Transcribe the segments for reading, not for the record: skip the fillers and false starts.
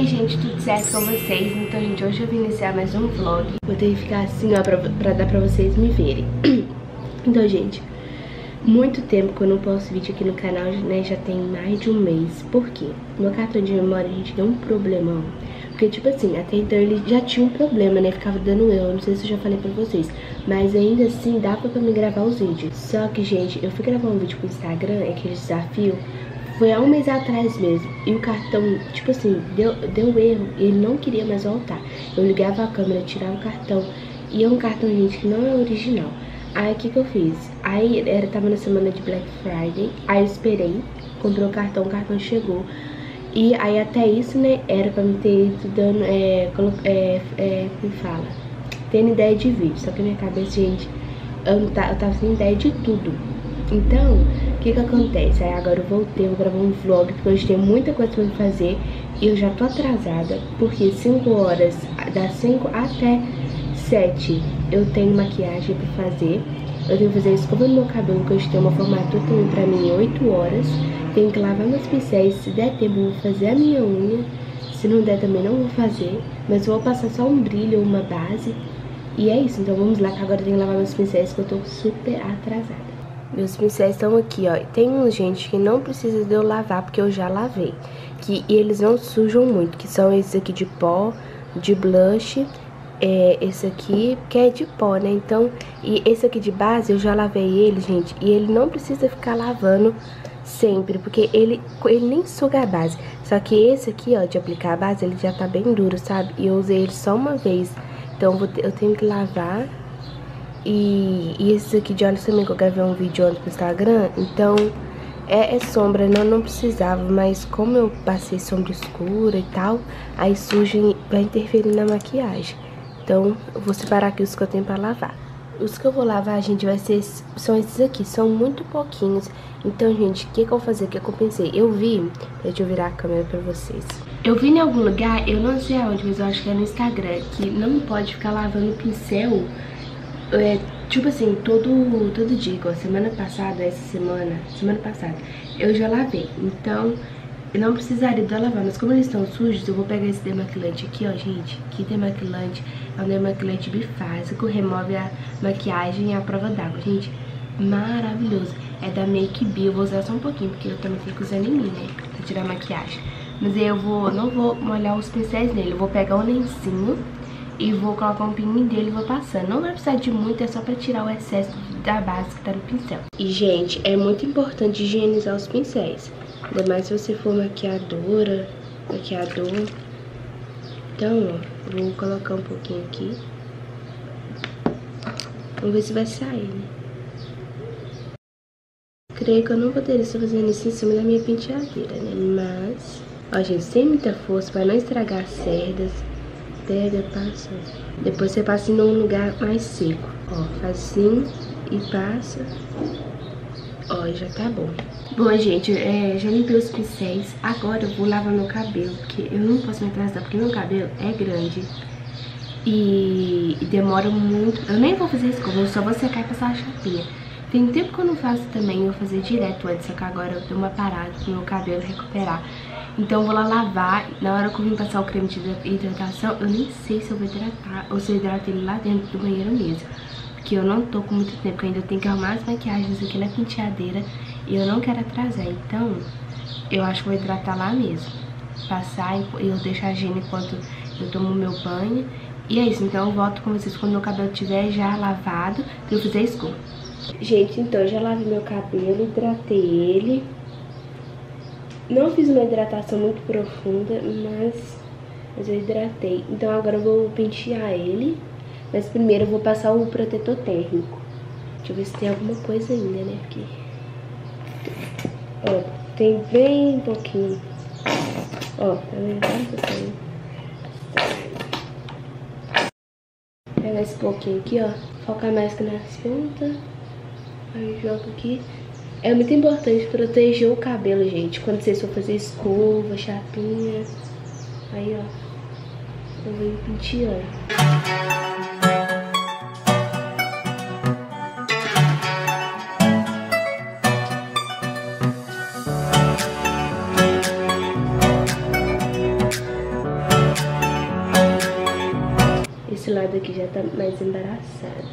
gente, tudo certo com vocês? Então, gente, hoje eu vim iniciar mais um vlog. Vou ter que ficar assim, ó, pra dar pra vocês me verem. Então, gente, muito tempo que eu não posto vídeo aqui no canal, né? Já tem mais de um mês. Por quê? Meu cartão de memória, gente, deu um problemão. Porque, tipo assim, até então ele já tinha um problema, né? Ficava dando erro, não sei se eu já falei pra vocês. Mas ainda assim, dava pra me gravar os vídeos. Só que, gente, eu fui gravar um vídeo pro Instagram, aquele desafio. Foi há um mês atrás mesmo. E o cartão, tipo assim, deu erro. E ele não queria mais voltar. Eu ligava a câmera, tirava o cartão. E é um cartão, gente, que não é original. Aí, o que eu fiz? Aí, tava na semana de Black Friday. Aí, eu esperei. Comprei o cartão chegou. E aí, até isso, né, era pra me ter ido dando, como fala? Tendo ideia de vídeo. Só que na minha cabeça, gente, eu tava sem ideia de tudo. Então, o que acontece? Aí agora eu voltei, vou gravar um vlog, porque hoje tem muita coisa pra fazer e eu já tô atrasada, porque 5 horas, das 5 até 7, eu tenho maquiagem pra fazer. Eu tenho que fazer escova no meu cabelo, que hoje tem uma formatura também pra mim em 8 horas. Tenho que lavar meus pincéis, se der tempo eu vou fazer a minha unha. Se não der também não vou fazer, mas eu vou passar só um brilho ou uma base. E é isso, então vamos lá, que agora eu tenho que lavar meus pincéis, que eu tô super atrasada. Meus pincéis estão aqui, ó. Tem uns, gente, que não precisa de eu lavar, porque eu já lavei. E eles não sujam muito, que são esses aqui de pó, de blush. Esse aqui, que é de pó, né? Então, e esse aqui de base, eu já lavei ele, gente. E ele não precisa ficar lavando sempre, porque ele nem suga a base. Só que esse aqui, ó, de aplicar a base, ele já tá bem duro, sabe? E eu usei ele só uma vez. Então, eu tenho que lavar. E esses aqui de olhos também, que eu gravei um vídeo ontem pro Instagram. Então, é sombra, não precisava. Mas como eu passei sombra escura e tal, aí suja e vai interferir na maquiagem. Então, eu vou separar aqui os que eu tenho pra lavar. Os que eu vou lavar, gente, são esses aqui. São muito pouquinhos. Então, gente, o que eu vou fazer? O que eu pensei? Eu vi... Deixa eu virar a câmera pra vocês. Eu vi em algum lugar, eu não sei aonde, mas eu acho que é no Instagram, que não pode ficar lavando o pincel... tipo assim, todo dia, igual semana passada, semana passada, eu já lavei. Então, eu não precisaria de eu lavar, mas como eles estão sujos, eu vou pegar esse demaquilante aqui, ó, gente. Que demaquilante, é um demaquilante bifásico, remove a maquiagem e a prova d'água, gente. Maravilhoso. É da Make Be, eu vou usar só um pouquinho, porque eu também fico usando em mim, né, pra tirar a maquiagem. Mas aí não vou molhar os pincéis nele, eu vou pegar um lencinho e vou colocar um pinguim dele e vou passando. Não vai precisar de muito, é só pra tirar o excesso da base que tá no pincel. E, gente, é muito importante higienizar os pincéis. Ainda mais se você for maquiador. Então, ó, vou colocar um pouquinho aqui. Vamos ver se vai sair, né? Creio que eu não poderia estar fazendo isso em cima da minha penteadeira, né? Mas, ó, gente, sem muita força, pra não estragar as cerdas. Pega, passa. Depois você passa em um lugar mais seco. Ó, faz assim e passa. Ó, já tá bom. Bom, gente, já limpei os pincéis. Agora eu vou lavar meu cabelo, porque eu não posso me atrasar, porque meu cabelo é grande. E demora muito. Eu nem vou fazer escova, eu só vou secar e passar a chapinha. Tem tempo que eu não faço também, eu vou fazer direto antes, só que agora eu dou uma parada pro meu cabelo recuperar. Então eu vou lá lavar. Na hora que eu vim passar o creme de hidratação, eu nem sei se eu vou hidratar ou se eu hidrato ele lá dentro do banheiro mesmo. Porque eu não tô com muito tempo, porque eu ainda tenho que arrumar as maquiagens aqui na penteadeira e eu não quero atrasar. Então eu acho que vou hidratar lá mesmo. Passar e eu deixo a gel enquanto eu tomo meu banho. E é isso, então eu volto com vocês quando meu cabelo estiver já lavado pra eu fazer a escova. Gente, então eu já lavei meu cabelo, hidratei ele. Não fiz uma hidratação muito profunda, mas eu hidratei. Então agora eu vou pentear ele. Mas primeiro eu vou passar o protetor térmico. Deixa eu ver se tem alguma coisa ainda, né? Porque... Ó, tem bem pouquinho. Ó, tá vendo? Pegar esse pouquinho aqui, ó. Focar mais que nas pontas. Aí joga aqui. É muito importante proteger o cabelo, gente. Quando vocês for fazer escova, chapinha. Aí, ó. Eu vou penteando. tá mais embaraçado.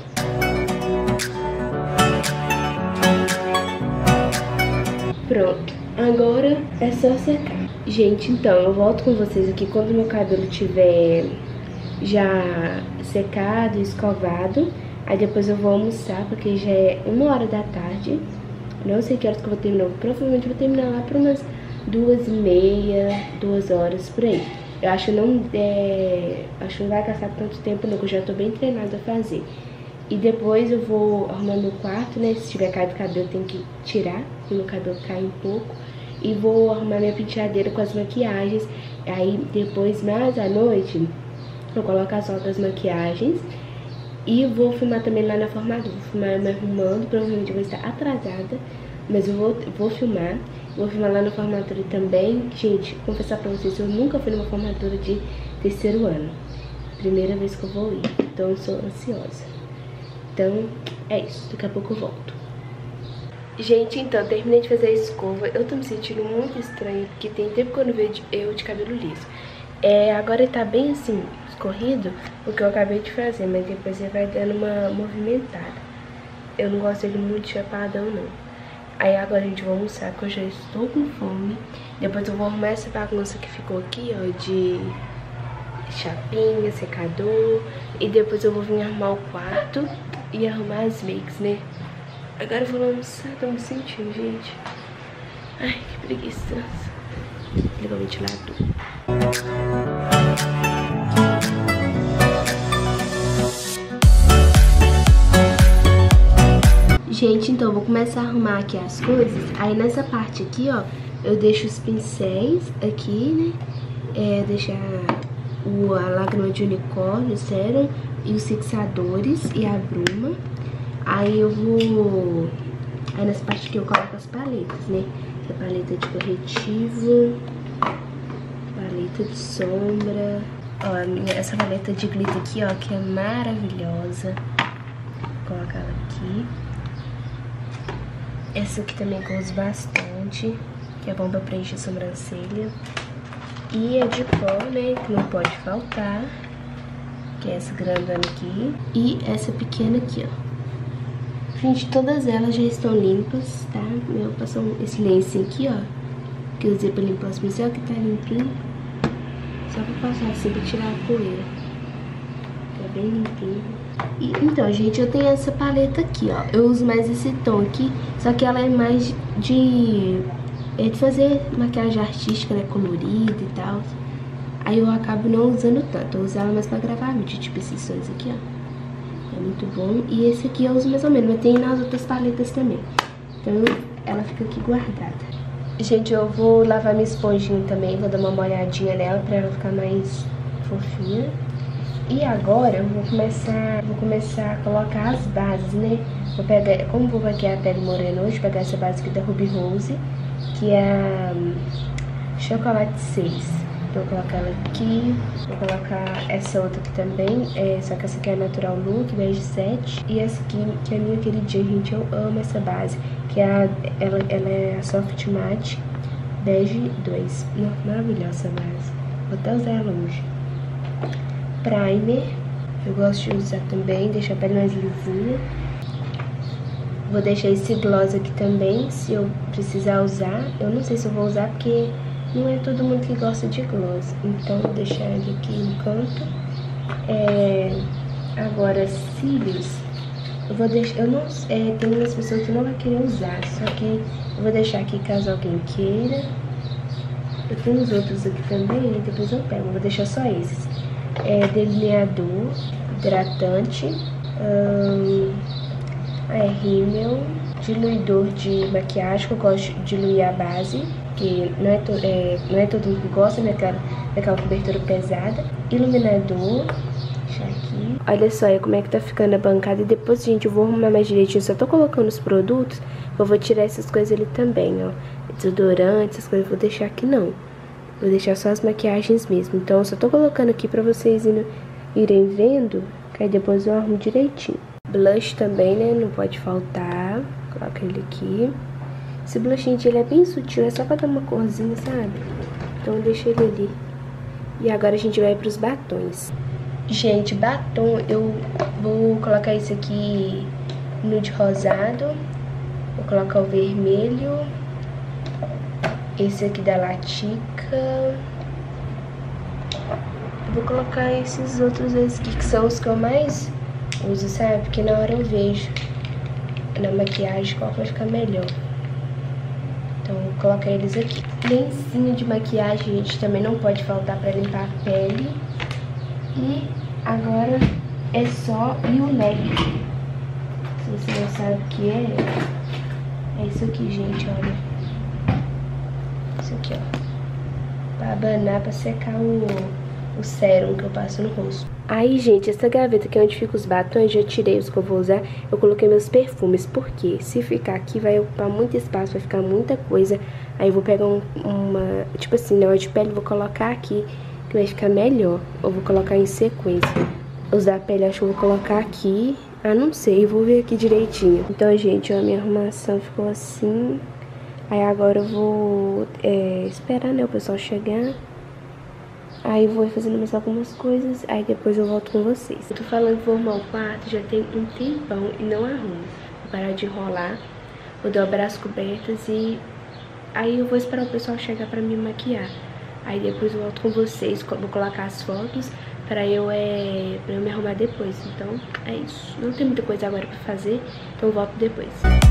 Pronto, agora é só secar. Gente, então, eu volto com vocês aqui quando meu cabelo tiver já secado, escovado. Aí depois eu vou almoçar, porque já é 1h da tarde. Não sei que horas que eu vou terminar, provavelmente vou terminar lá por umas 2h30, 2h por aí. Eu acho que não vai gastar tanto tempo não, que eu já tô bem treinada a fazer. E depois eu vou arrumar meu quarto, né? Se tiver caído o cabelo, tem que tirar, porque meu cabelo cai um pouco. E vou arrumar minha penteadeira com as maquiagens. Aí depois, mais à noite, eu coloco as outras maquiagens. E vou filmar também lá na formatura. Vou filmar eu me arrumando, provavelmente eu vou estar atrasada. Mas eu vou filmar. Vou filmar lá na formatura também. Gente, confessar pra vocês, eu nunca fui numa formatura de terceiro ano. Primeira vez que eu vou ir. Então eu sou ansiosa. Então, é isso. Daqui a pouco eu volto. Gente, então, terminei de fazer a escova. Eu tô me sentindo muito estranho, porque tem tempo que eu não vejo eu de cabelo liso. Agora ele tá bem assim, escorrido, o que eu acabei de fazer, mas depois ele vai dando uma movimentada. Eu não gosto dele muito chapadão, não. Aí agora a gente vai almoçar, porque eu já estou com fome. Depois eu vou arrumar essa bagunça que ficou aqui, ó, de chapinha, secador. E depois eu vou vir arrumar o quarto e arrumar as makes, né? Agora eu vou almoçar, tô me sentindo, gente. Ai, que preguiça. Liga o ventilador. Gente, então eu vou começar a arrumar aqui as coisas. Aí nessa parte aqui, ó, eu deixo os pincéis aqui, né? Deixar a lágrima de unicórnio, o sérum e os fixadores e a bruma. Aí eu vou... Aí nessa parte aqui eu coloco as paletas, né? Essa paleta de corretivo, paleta de sombra. Ó, essa paleta de glitter aqui, ó, que é maravilhosa. Vou colocar ela aqui. Essa aqui também que eu uso bastante, que é bom pra preencher a sobrancelha. E a de pó, né, que não pode faltar, que é essa grandona aqui. E essa pequena aqui, ó. Gente, todas elas já estão limpas, tá? Eu passo esse lencinho aqui, ó, que eu usei pra limpar os pincéis, que tá limpinho. Só pra passar assim pra tirar a poeira. Tá bem limpinho. E, então, gente, eu tenho essa paleta aqui, ó. Eu uso mais esse tom aqui, só que ela é mais de fazer maquiagem artística, né, colorida e tal. Aí eu acabo não usando tanto, eu uso ela mais pra gravar vídeo, tipo esses sons aqui, ó. É muito bom. E esse aqui eu uso mais ou menos, mas tem nas outras paletas também. Então ela fica aqui guardada. Gente, eu vou lavar minha esponjinha também, vou dar uma molhadinha nela pra ela ficar mais fofinha. E agora eu vou começar a colocar as bases, né? Vou pegar, como vou maquiar a pele morena hoje, vou pegar essa base aqui da Ruby Rose, que é a Chocolate 6. Vou colocar ela aqui, vou colocar essa outra aqui também, só que essa aqui é a Natural Look, bege 7. E essa aqui, que é a minha queridinha, gente, eu amo essa base, que é ela é a Soft Matte bege 2. Maravilhosa essa base, vou até usar ela hoje. Primer, eu gosto de usar também, deixa a pele mais lisinha. Vou deixar esse gloss aqui também, se eu precisar usar. Eu não sei se eu vou usar, porque não é todo mundo que gosta de gloss. Então, vou deixar ele aqui no canto. Agora, cílios, eu vou deixar... Eu não, tem umas pessoas que não vão querer usar, só que eu vou deixar aqui caso alguém queira. Eu tenho os outros aqui também, depois eu pego. Eu vou deixar só esses. Delineador, hidratante, rímel, diluidor de maquiagem, que eu gosto de diluir a base, que não é todo mundo que gosta, né, daquela cobertura pesada. Iluminador, deixar aqui. Olha só aí como é que tá ficando a bancada. E depois, gente, eu vou arrumar mais direitinho. Só tô colocando os produtos, eu vou tirar essas coisas ali também, ó. Desodorante, essas coisas eu vou deixar aqui não. Vou deixar só as maquiagens mesmo. Então eu só tô colocando aqui pra vocês irem vendo, que aí depois eu arrumo direitinho. Blush também, né, não pode faltar. Coloca ele aqui. Esse blush, gente, ele é bem sutil, é só pra dar uma corzinha, sabe? Então eu deixo ele ali. E agora a gente vai pros batons. Gente, batom, eu vou colocar esse aqui nude rosado. Vou colocar o vermelho. Esse aqui da Latica. Vou colocar esses outros aqui, que são os que eu mais uso, sabe? Porque na hora eu vejo na maquiagem qual vai ficar melhor. Então vou colocar eles aqui. Lencinho de maquiagem, gente, também não pode faltar pra limpar a pele. E agora é só Ionec. Se você não sabe o que é isso aqui, gente, olha. Isso aqui, ó. Pra abanar, pra secar o sérum que eu passo no rosto. Aí, gente, essa gaveta aqui onde fica os batons, já tirei os que eu vou usar. Eu coloquei meus perfumes, porque se ficar aqui vai ocupar muito espaço, vai ficar muita coisa. Aí eu vou pegar uma, tipo assim, na hora de pele, vou colocar aqui, que vai ficar melhor. Eu vou colocar em sequência. Os da pele, acho que eu vou colocar aqui. Ah, não sei, vou ver aqui direitinho. Então, gente, ó, a minha arrumação ficou assim. Aí agora eu vou esperar, né, o pessoal chegar. Aí vou fazendo mais algumas coisas, aí depois eu volto com vocês. Eu tô falando que vou arrumar o quarto, já tem um tempão e não arrumo. Vou parar de enrolar, vou dobrar as cobertas e aí eu vou esperar o pessoal chegar pra me maquiar. Aí depois eu volto com vocês, vou colocar as fotos pra eu me arrumar depois. Então é isso, não tem muita coisa agora pra fazer, então eu volto depois.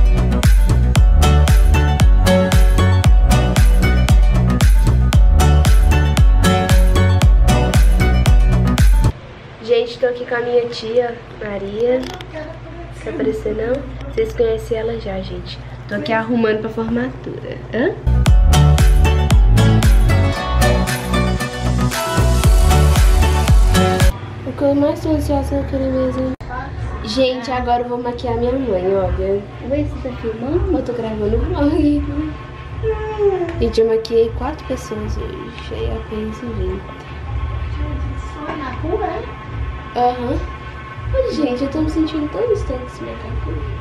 Gente, tô aqui com a minha tia, Maria. Não quer aparecer, não? Vocês conhecem ela já, gente. Tô aqui arrumando pra formatura. Hã? O que eu mais tô ansiosa é aquele mesmo. Gente, agora eu vou maquiar minha mãe, olha. Oi, você tá filmando? Eu tô gravando o vlog. Gente, eu maquiei 4 pessoas hoje. Aí apenas vim. Na rua, é? Aham. Olha, gente, eu tô me sentindo tão distante desse macaco.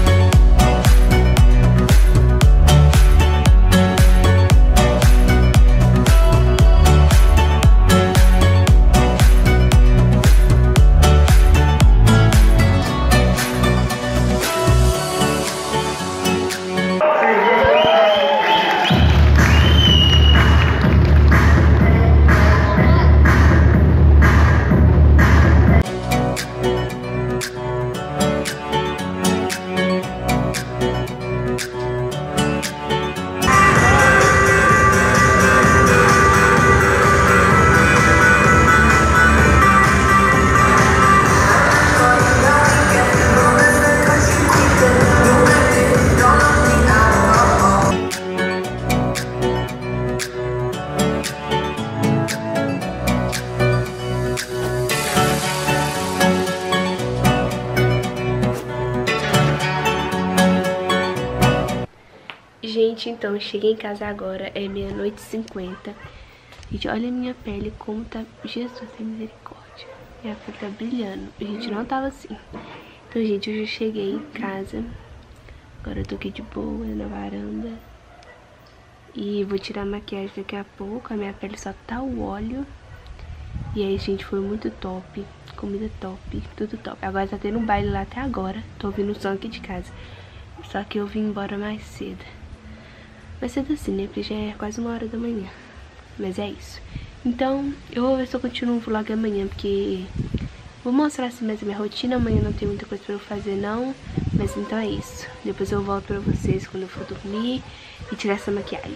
Gente, então, cheguei em casa agora, é 00:50. Gente, olha a minha pele como tá... Jesus, tem misericórdia. Minha pele tá brilhando. A gente não tava assim. Então, gente, eu já cheguei em casa. Agora eu tô aqui de boa, na varanda. E vou tirar a maquiagem daqui a pouco. A minha pele só tá o óleo. E aí, gente, foi muito top. Comida top, tudo top. Agora tá tendo um baile lá até agora. Tô ouvindo o som aqui de casa. Só que eu vim embora mais cedo. Vai ser assim, né? Porque já é quase 1h da manhã. Mas é isso. Então, eu vou ver se eu continuo o vlog amanhã, porque... Vou mostrar assim mais a minha rotina. Amanhã não tem muita coisa pra eu fazer, não. Mas então é isso. Depois eu volto pra vocês quando eu for dormir e tirar essa maquiagem.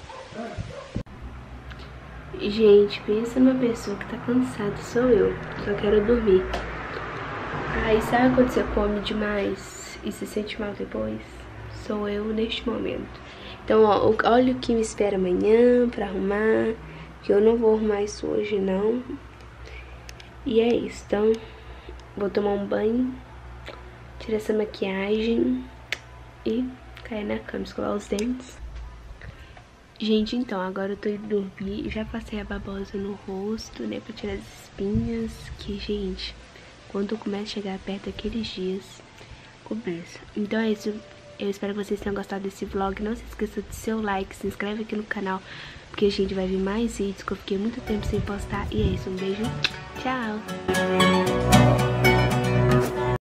Gente, pensa numa pessoa que tá cansada, sou eu. Só quero dormir. Aí sabe quando você come demais e se sente mal depois? Sou eu neste momento. Então, ó, olha o que me espera amanhã pra arrumar. Que eu não vou arrumar isso hoje, não. E é isso, então vou tomar um banho, tirar essa maquiagem e cair na cama, escovar os dentes. Gente, então, agora eu tô indo dormir. Já passei a babosa no rosto, né, pra tirar as espinhas. Que, gente, quando começa a chegar perto daqueles dias, começa. Então é isso. Eu espero que vocês tenham gostado desse vlog. Não se esqueça de seu like, se inscreve aqui no canal, porque a gente vai vir mais vídeos, que eu fiquei muito tempo sem postar. E é isso, um beijo. Tchau!